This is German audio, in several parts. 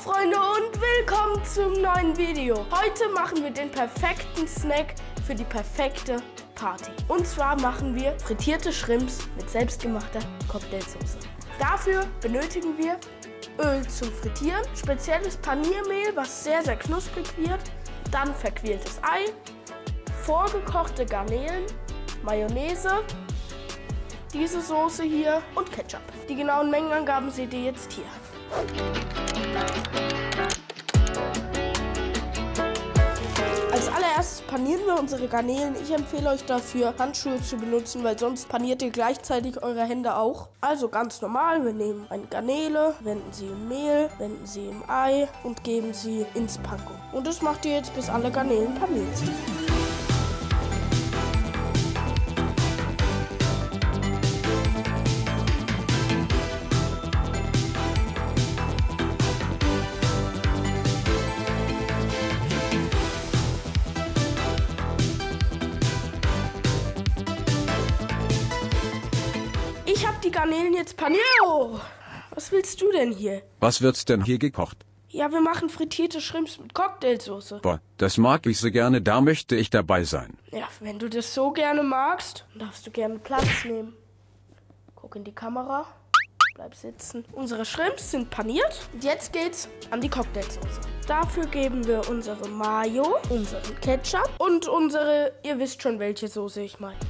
Freunde und willkommen zum neuen Video. Heute machen wir den perfekten Snack für die perfekte Party. Und zwar machen wir frittierte Shrimps mit selbstgemachter Cocktailsauce. Dafür benötigen wir Öl zum Frittieren, spezielles Paniermehl, was sehr knusprig wird, dann verquältes Ei, vorgekochte Garnelen, Mayonnaise, diese Soße hier und Ketchup. Die genauen Mengenangaben seht ihr jetzt hier. Als allererstes panieren wir unsere Garnelen. Ich empfehle euch dafür, Handschuhe zu benutzen, weil sonst paniert ihr gleichzeitig eure Hände auch. Also ganz normal, wir nehmen eine Garnele, wenden sie im Mehl, wenden sie im Ei und geben sie ins Panko. Und das macht ihr jetzt, bis alle Garnelen paniert sind. Ich habe die Garnelen jetzt paniert. Oh, was willst du denn hier? Was wird's denn hier gekocht? Ja, wir machen frittierte Shrimps mit Cocktailsoße. Boah, das mag ich so gerne, da möchte ich dabei sein. Ja, wenn du das so gerne magst, darfst du gerne Platz nehmen. Guck in die Kamera. Bleib sitzen. Unsere Shrimps sind paniert. Und jetzt geht's an die Cocktailsoße. Dafür geben wir unsere Mayo, unseren Ketchup und unsere, ihr wisst schon, welche Soße ich meine.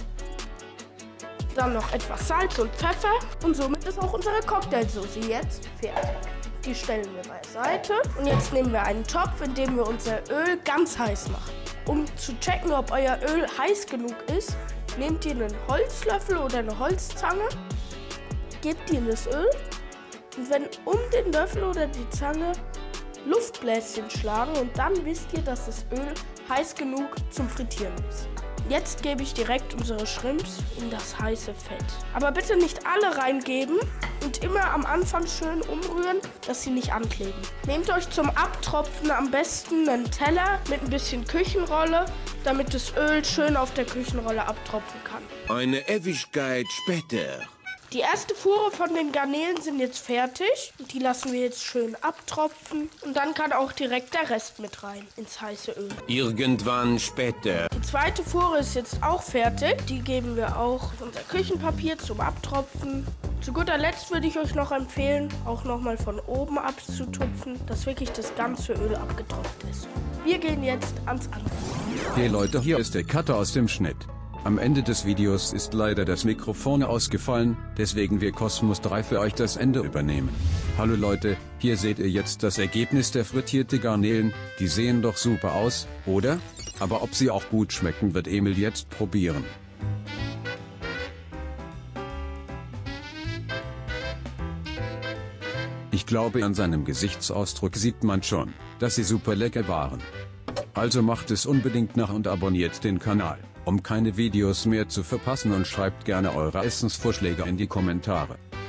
Dann noch etwas Salz und Pfeffer und somit ist auch unsere Cocktailsoße jetzt fertig. Die stellen wir beiseite und jetzt nehmen wir einen Topf, in dem wir unser Öl ganz heiß machen. Um zu checken, ob euer Öl heiß genug ist, nehmt ihr einen Holzlöffel oder eine Holzzange, gebt die in das Öl und wenn um den Löffel oder die Zange Luftbläschen schlagen und dann wisst ihr, dass das Öl heiß genug zum Frittieren ist. Jetzt gebe ich direkt unsere Shrimps in das heiße Fett. Aber bitte nicht alle reingeben und immer am Anfang schön umrühren, dass sie nicht ankleben. Nehmt euch zum Abtropfen am besten einen Teller mit ein bisschen Küchenrolle, damit das Öl schön auf der Küchenrolle abtropfen kann. Eine Ewigkeit später. Die erste Fuhre von den Garnelen sind jetzt fertig und die lassen wir jetzt schön abtropfen und dann kann auch direkt der Rest mit rein ins heiße Öl. Irgendwann später. Die zweite Fuhre ist jetzt auch fertig, die geben wir auch auf unser Küchenpapier zum Abtropfen. Zu guter Letzt würde ich euch noch empfehlen, auch nochmal von oben abzutupfen, dass wirklich das ganze Öl abgetropft ist. Wir gehen jetzt ans Anrichten. Hey Leute, hier ist der Cutter aus dem Schnitt. Am Ende des Videos ist leider das Mikrofon ausgefallen, deswegen wird Cosmos 3 für euch das Ende übernehmen. Hallo Leute, hier seht ihr jetzt das Ergebnis der frittierten Garnelen, die sehen doch super aus, oder? Aber ob sie auch gut schmecken, wird Emil jetzt probieren. Ich glaube, an seinem Gesichtsausdruck sieht man schon, dass sie super lecker waren. Also macht es unbedingt nach und abonniert den Kanal, um keine Videos mehr zu verpassen und schreibt gerne eure Essensvorschläge in die Kommentare.